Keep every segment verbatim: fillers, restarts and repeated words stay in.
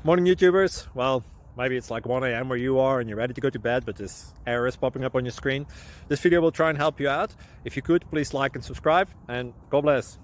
Morning YouTubers. Well, maybe it's like one A M where you are and you're ready to go to bed, but this error is popping up on your screen. This video will try and help you out. If you could, please like and subscribe, and God bless.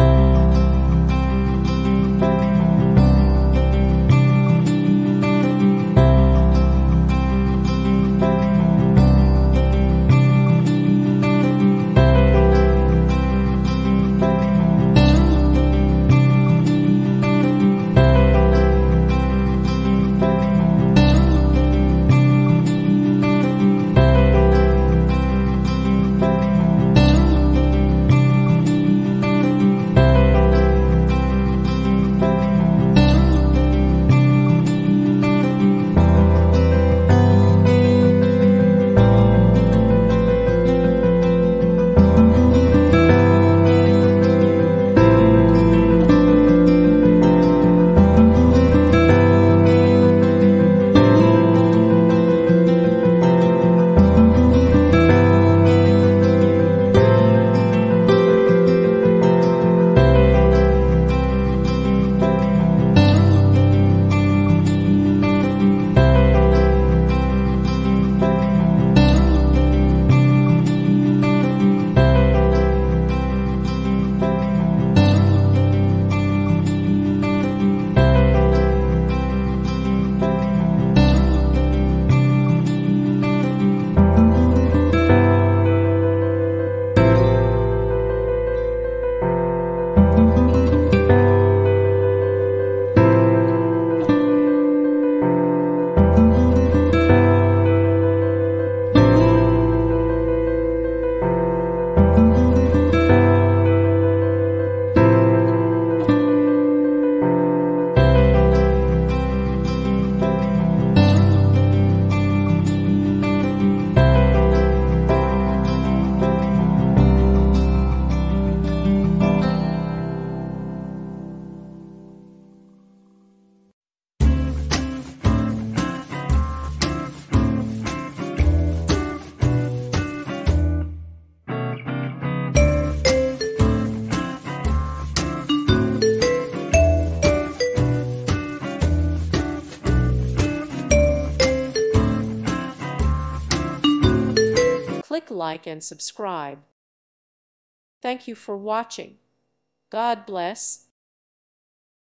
Click like and subscribe. Thank you for watching. God bless.